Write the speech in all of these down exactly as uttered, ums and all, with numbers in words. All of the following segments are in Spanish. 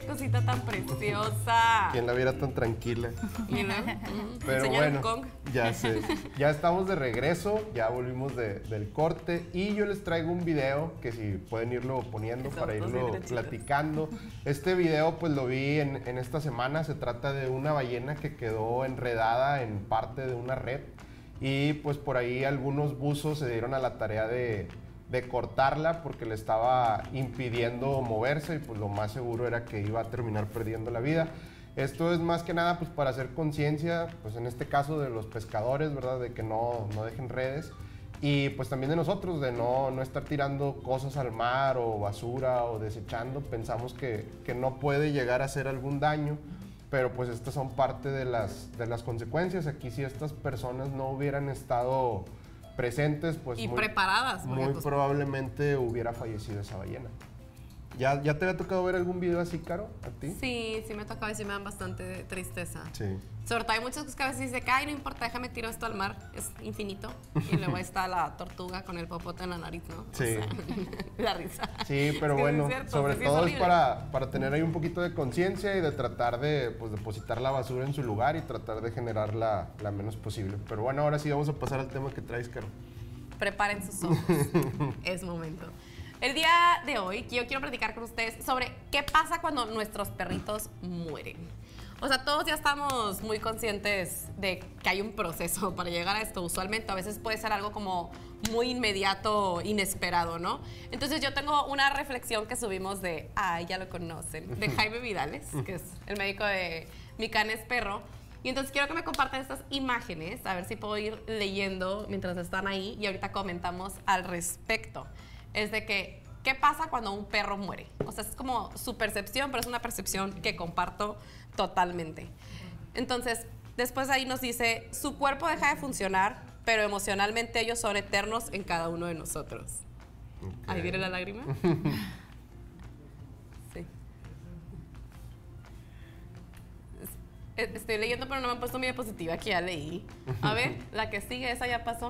cosita tan preciosa. ¿Quién la viera tan tranquila? You know? Pero Señor bueno, Kong. ya sé. Ya estamos de regreso, ya volvimos de, del corte y yo les traigo un video que si pueden irlo poniendo Eso, para dos irlo librechitos. platicando. Este video pues lo vi en, en esta semana, se trata de una ballena que quedó enredada en parte de una red y pues por ahí algunos buzos se dieron a la tarea de, de cortarla porque le estaba impidiendo moverse y pues lo más seguro era que iba a terminar perdiendo la vida. Esto es más que nada pues para hacer conciencia, pues en este caso de los pescadores, ¿verdad? De que no, no dejen redes y pues también de nosotros, de no, no estar tirando cosas al mar o basura o desechando. Pensamos que, que no puede llegar a hacer algún daño, pero pues estas son parte de las, de las consecuencias. Aquí si estas personas no hubieran estado presentes, pues Y muy, preparadas. porque, muy pues, probablemente hubiera fallecido esa ballena. ¿Ya, ¿Ya te había tocado ver algún video así, Caro, a ti? Sí, sí me tocaba y sí me dan bastante tristeza. Sí. Sobre todo hay muchas cosas que a veces dice que, ay, no importa, déjame tiro esto al mar, es infinito. Y luego ahí está la tortuga con el popote en la nariz, ¿no? Sí. O sea, la risa. Sí, pero Es que bueno, es cierto, sobre sí, sí es todo es horrible. para, para tener ahí un poquito de conciencia y de tratar de pues, depositar la basura en su lugar y tratar de generarla la menos posible. Pero bueno, ahora sí vamos a pasar al tema que traes, Caro. Preparen sus ojos. Es momento. El día de hoy yo quiero platicar con ustedes sobre qué pasa cuando nuestros perritos mueren. O sea, todos ya estamos muy conscientes de que hay un proceso para llegar a esto. Usualmente a veces puede ser algo como muy inmediato, inesperado, ¿no? Entonces yo tengo una reflexión que subimos de, ay, ya lo conocen, de Jaime Vidales, que es el médico de Mi Can es Perro. Y entonces quiero que me compartan estas imágenes, a ver si puedo ir leyendo mientras están ahí y ahorita comentamos al respecto. Es de que, ¿qué pasa cuando un perro muere? O sea, es como su percepción, pero es una percepción que comparto totalmente. Entonces, después ahí nos dice, su cuerpo deja de funcionar, pero emocionalmente ellos son eternos en cada uno de nosotros. Okay. Ahí viene la lágrima. Sí. Es- Estoy leyendo, pero no me han puesto mi diapositiva, que ya leí. A ver, la que sigue, esa ya pasó.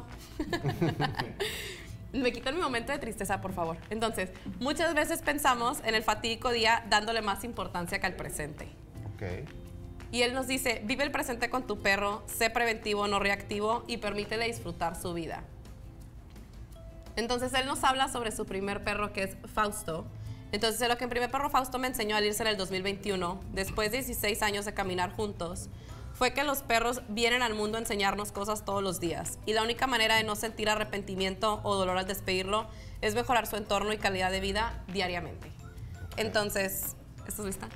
Me quitan mi momento de tristeza, por favor. Entonces, muchas veces pensamos en el fatídico día dándole más importancia que al presente. Ok. Y él nos dice, vive el presente con tu perro, sé preventivo, no reactivo y permítele disfrutar su vida. Entonces, él nos habla sobre su primer perro, que es Fausto. Entonces, lo que el primer perro Fausto me enseñó al irse en el dos mil veintiuno, después de dieciséis años de caminar juntos, fue que los perros vienen al mundo a enseñarnos cosas todos los días. Y la única manera de no sentir arrepentimiento o dolor al despedirlo es mejorar su entorno y calidad de vida diariamente. Entonces, ¿estás lista?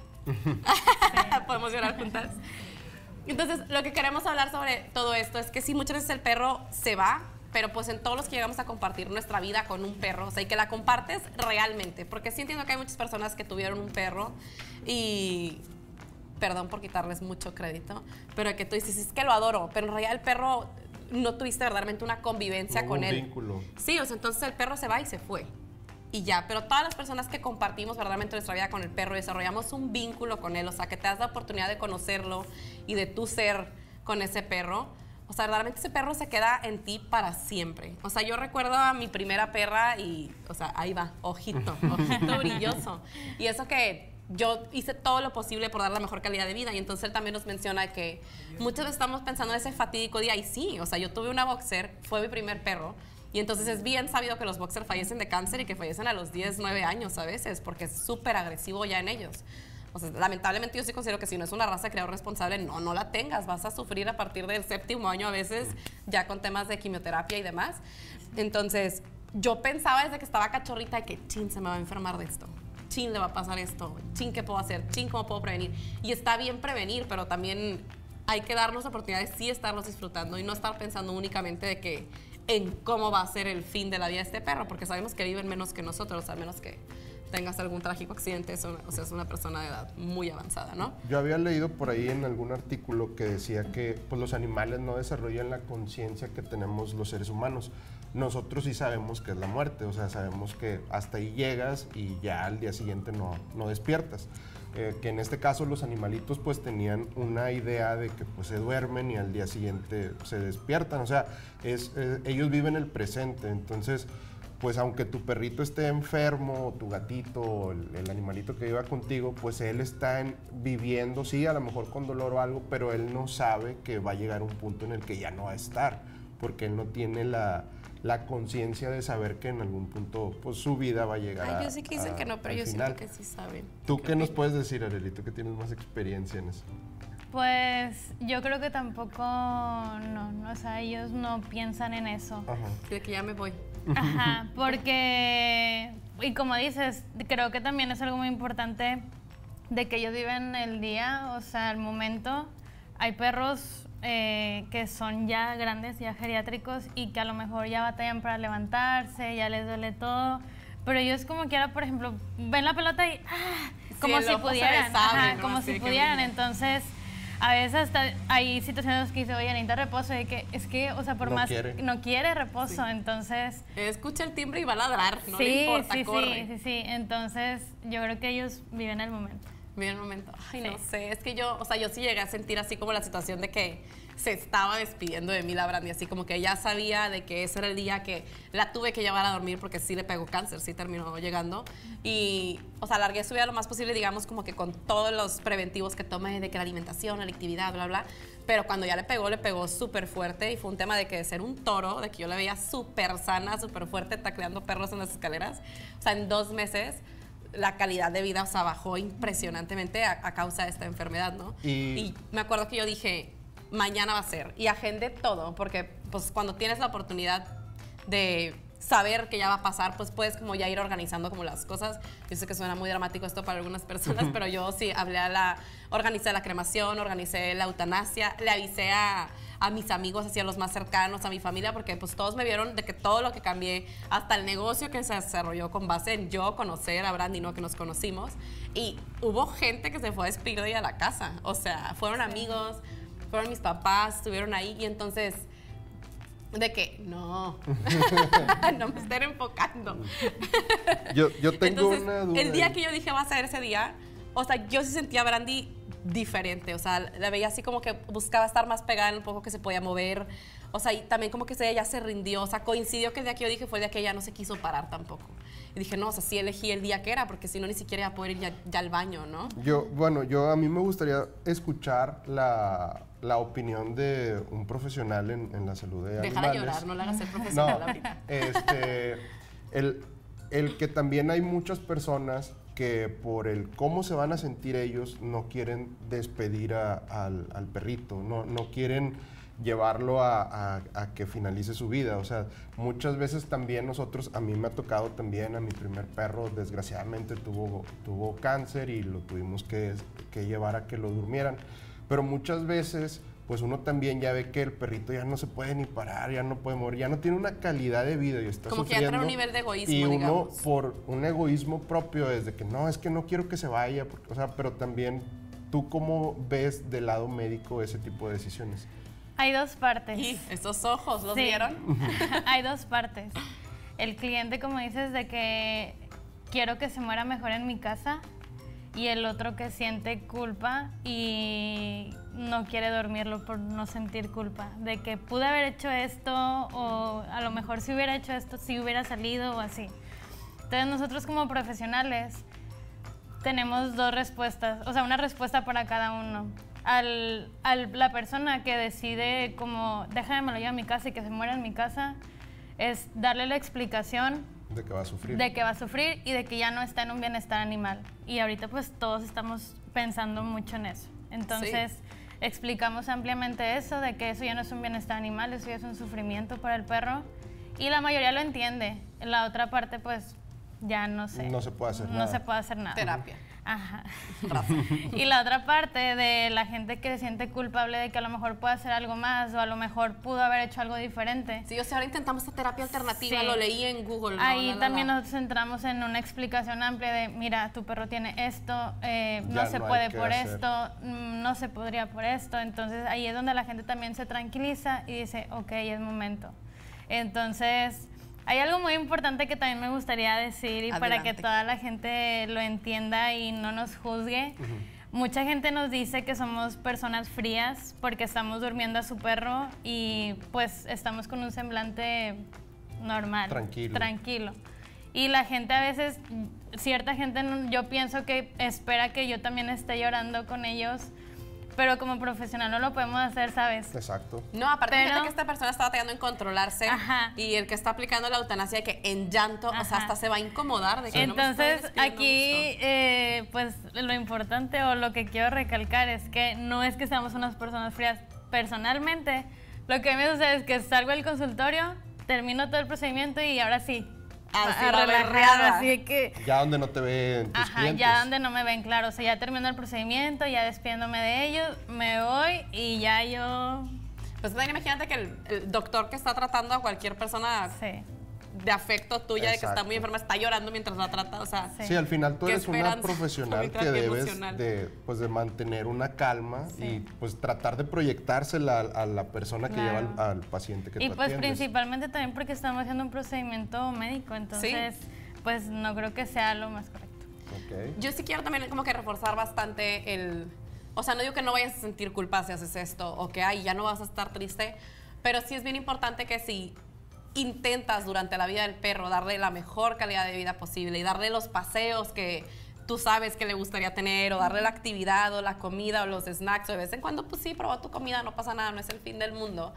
Podemos llorar juntas. Entonces, lo que queremos hablar sobre todo esto es que sí, muchas veces el perro se va, pero pues en todos los que llegamos a compartir nuestra vida con un perro, o sea, y que la compartes realmente, porque sí entiendo que hay muchas personas que tuvieron un perro y... Perdón por quitarles mucho crédito, pero que tú dices, es que lo adoro, pero en realidad el perro no tuviste verdaderamente una convivencia No hubo con un él. vínculo. Sí, o sea, entonces el perro se va y se fue. Y ya, pero todas las personas que compartimos verdaderamente nuestra vida con el perro y desarrollamos un vínculo con él, o sea, que te das la oportunidad de conocerlo y de tú ser con ese perro, o sea, verdaderamente ese perro se queda en ti para siempre. O sea, yo recuerdo a mi primera perra y, o sea, ahí va, ojito, ojito brilloso. Y eso que yo hice todo lo posible por dar la mejor calidad de vida. Y entonces él también nos menciona que muchas veces estamos pensando en ese fatídico día. Y sí, o sea, yo tuve una boxer, fue mi primer perro. Y entonces es bien sabido que los boxers fallecen de cáncer y que fallecen a los diez, nueve años a veces, porque es súper agresivo ya en ellos. O sea, lamentablemente yo sí considero que si no es una raza de criador responsable, no, no la tengas. Vas a sufrir a partir del séptimo año a veces, ya con temas de quimioterapia y demás. Entonces, yo pensaba desde que estaba cachorrita de que, chin, se me va a enfermar de esto. Chin, le va a pasar esto. Chin, ¿qué puedo hacer? Chin, ¿cómo puedo prevenir? Y está bien prevenir, pero también hay que darnos la oportunidad de sí estarlos disfrutando y no estar pensando únicamente de que en cómo va a ser el fin de la vida de este perro, porque sabemos que viven menos que nosotros, al menos que tengas algún trágico accidente, es una, o sea, es una persona de edad muy avanzada, ¿no? Yo había leído por ahí en algún artículo que decía que pues, los animales no desarrollan la conciencia que tenemos los seres humanos. Nosotros sí sabemos que es la muerte, o sea, sabemos que hasta ahí llegas y ya al día siguiente no, no despiertas. Eh, que en este caso los animalitos pues tenían una idea de que pues se duermen y al día siguiente se despiertan, o sea, es, eh, ellos viven el presente, entonces pues aunque tu perrito esté enfermo, o tu gatito, o el, el animalito que viva contigo, pues él está en, viviendo, sí, a lo mejor con dolor o algo, pero él no sabe que va a llegar un punto en el que ya no va a estar, porque él no tiene la, la conciencia de saber que en algún punto, pues su vida va a llegar a Ay, yo sí que dicen a, que no, pero yo final. siento que sí saben. ¿Tú qué nos puedes decir, Arelito, que tienes más experiencia en eso? Pues yo creo que tampoco, no, no, o sea, ellos no piensan en eso. Ajá. De que ya me voy. Ajá, porque, y como dices, creo que también es algo muy importante de que ellos viven el día, o sea, el momento. Hay perros eh, que son ya grandes, ya geriátricos, y que a lo mejor ya batallan para levantarse, ya les duele todo, pero ellos como quiera, por ejemplo, ven la pelota y ¡ah! Como Sí, el si ojo se pudieran, les abre, ajá, ¿no? como Así si de que pudieran, mira. entonces a veces hasta hay situaciones que dice, oye, necesita reposo, y que es que, o sea, por No más quiere. no quiere reposo, Sí. entonces Escucha el timbre y va a ladrar, no sí, le importa, sí, corre. sí, sí, sí, entonces yo creo que ellos viven el momento. Mira el momento. Ay, Sí. no sé, es que yo, o sea, yo sí llegué a sentir así como la situación de que se estaba despidiendo de mí la Brandy, así como que ya sabía de que ese era el día que la tuve que llevar a dormir porque sí le pegó cáncer, sí terminó llegando. Y, o sea, alargué su vida lo más posible, digamos, como que con todos los preventivos que tomé, de que la alimentación, la actividad, bla, bla. Pero cuando ya le pegó, le pegó súper fuerte y fue un tema de que de ser un toro, de que yo la veía súper sana, súper fuerte, tacleando perros en las escaleras. O sea, en dos meses la calidad de vida, o sea, bajó impresionantemente a, a causa de esta enfermedad, ¿no? Y- y me acuerdo que yo dije, mañana va a ser, y agendé todo, porque pues cuando tienes la oportunidad de saber que ya va a pasar, pues puedes como ya ir organizando como las cosas. Yo sé que suena muy dramático esto para algunas personas, pero yo sí hablé a la, organicé la cremación, organicé la eutanasia, le avisé a, a mis amigos, así a los más cercanos, a mi familia, porque pues todos me vieron de que todo lo que cambié, hasta el negocio que se desarrolló con base en yo conocer a Brandy, ¿no? Que nos conocimos, y hubo gente que se fue a despedir de ella a la casa, o sea, fueron amigos, fueron mis papás, estuvieron ahí, y entonces de que no, no me estén enfocando. Yo, yo tengo Entonces, una duda. el día ahí. que yo dije va a ser ese día, o sea, yo sí sentía a Brandy diferente, o sea, la veía así como que buscaba estar más pegada en un poco que se podía mover, o sea, y también como que ella ya se rindió, o sea, coincidió que el día que yo dije fue el día que ella no se quiso parar tampoco. Y dije, no, o sea, sí elegí el día que era, porque si no ni siquiera iba a poder ir ya, ya al baño, ¿no? Yo, bueno, yo a mí me gustaría escuchar la, la opinión de un profesional en, en la salud de Déjala animales. llorar, no la hagas ser profesional No, ahorita. este, el, el que también hay muchas personas que por el cómo se van a sentir ellos no quieren despedir a- al, al perrito, no, no quieren llevarlo a, a- a que finalice su vida. O sea, muchas veces también nosotros, a mí me ha tocado también, a mi primer perro desgraciadamente tuvo, tuvo cáncer y lo tuvimos que, que llevar a que lo durmieran. Pero muchas veces, pues uno también ya ve que el perrito ya no se puede ni parar, ya no puede morir, ya no tiene una calidad de vida y está Como que ya sufriendo. trae un nivel de egoísmo, Y uno, digamos. por un egoísmo propio, desde que no, es que no quiero que se vaya, porque, o sea, pero también, ¿tú cómo ves del lado médico ese tipo de decisiones? Hay dos partes. Y estos ojos, ¿los Sí. vieron? Hay dos partes. El cliente, como dices, de que quiero que se muera mejor en mi casa, y el otro que siente culpa y no quiere dormirlo por no sentir culpa, de que pude haber hecho esto, o a lo mejor si hubiera hecho esto, si hubiera salido o así. Entonces nosotros como profesionales tenemos dos respuestas, o sea, una respuesta para cada uno. Al, al- la persona que decide como, déjame me lo llevo a mi casa y que se muera en mi casa, es darle la explicación De que va a sufrir. de que va a sufrir y de que ya no está en un bienestar animal. Y ahorita pues todos estamos pensando mucho en eso. Entonces explicamos ampliamente eso, de que eso ya no es un bienestar animal, eso ya es un sufrimiento para el perro. Y la mayoría lo entiende. La otra parte pues ya no sé. No se puede hacer no nada. se puede hacer nada. Terapia. Ajá. Y la otra parte de la gente que se siente culpable de que a lo mejor puede hacer algo más o a lo mejor pudo haber hecho algo diferente. Sí, o sea, ahora intentamos esta terapia alternativa, Sí. lo leí en Google. ¿no? Ahí La, la, también la. nosotros entramos en una explicación amplia de, mira, tu perro tiene esto, eh, Ya no se no hay puede que por hacer. esto, mm, no se podría por esto. Entonces ahí es donde la gente también se tranquiliza y dice, ok, es momento. Entonces hay algo muy importante que también me gustaría decir y para que Adelante. toda la gente lo entienda y no nos juzgue. Mucha gente nos dice que somos personas frías porque estamos durmiendo a su perro y pues estamos con un semblante normal. Tranquilo. Tranquilo. Y la gente a veces, cierta gente, yo pienso que espera que yo también esté llorando con ellos, pero como profesional no lo podemos hacer, ¿sabes? Exacto. No, aparte Pero- de que esta persona está batallando en controlarse, Aja. y el que está aplicando la eutanasia de que en llanto, o sea, Ajá. hasta se va a incomodar de que no me estoy Entonces, despidiendo a aquí, gusto. eh, pues lo importante o lo que quiero recalcar es que no es que seamos unas personas frías. Personalmente, lo que me sucede es que salgo del consultorio, termino todo el procedimiento y ahora sí, Así a la relajar, berreada. así que... Ya donde no te ven tus Ajá, clientes. ya donde no me ven, claro. O sea, ya termino el procedimiento, ya despidiéndome de ellos, me voy y ya yo... Pues también imagínate que el, el doctor que está tratando a cualquier persona Sí, de afecto tuya, de que está Exacto. muy enferma, está llorando mientras la trata, o sea... Sí. Sí, al final tú Qué eres una esperanza, profesional ahorita que qué debes emocional. de, pues, de mantener una calma Sí. y pues tratar de proyectársela a, a la persona que Claro. lleva al, al paciente que y tú pues atiendes. principalmente también porque estamos haciendo un procedimiento médico, entonces pues no creo que sea lo más correcto. Ok. Yo sí quiero también como que reforzar bastante el... O sea, no digo que no vayas a sentir culpa si haces esto o que, ay, ya no vas a estar triste, pero sí es bien importante que si intentas durante la vida del perro darle la mejor calidad de vida posible y darle los paseos que tú sabes que le gustaría tener o darle la actividad o la comida o los snacks o de vez en cuando, pues sí, probó tu comida, no pasa nada, no es el fin del mundo.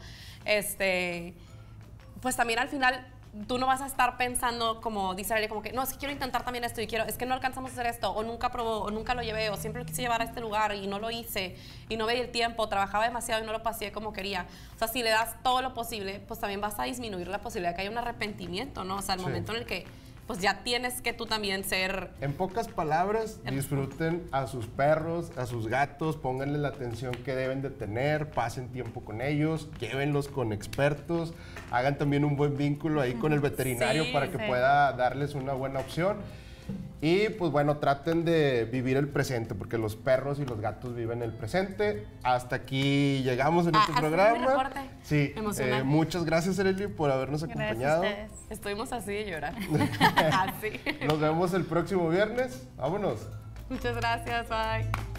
Este, pues también al final tú no vas a estar pensando, como dice Arely, como que, no, es que quiero intentar también esto y quiero, es que no alcanzamos a hacer esto, o nunca probó, o nunca lo llevé, o siempre lo quise llevar a este lugar y no lo hice, y no veía el tiempo, trabajaba demasiado y no lo pasé como quería. O sea, si le das todo lo posible, pues también vas a disminuir la posibilidad de que haya un arrepentimiento, ¿no? O sea, el Sí. momento en el que, pues ya tienes que tú también ser... En pocas palabras, disfruten a sus perros, a sus gatos, pónganle la atención que deben de tener, pasen tiempo con ellos, llévenlos con expertos, hagan también un buen vínculo ahí con el veterinario Sí, para que sí. pueda darles una buena opción. Y pues bueno, traten de vivir el presente, porque los perros y los gatos viven el presente. Hasta aquí llegamos en Ah, este ¿hasta programa. aquí mi reporte? Sí, Emocionante. eh, muchas gracias, Arely, por habernos Gracias a acompañado. ustedes. Estuvimos así de llorar. así. Nos vemos el próximo viernes. Vámonos. Muchas gracias, bye.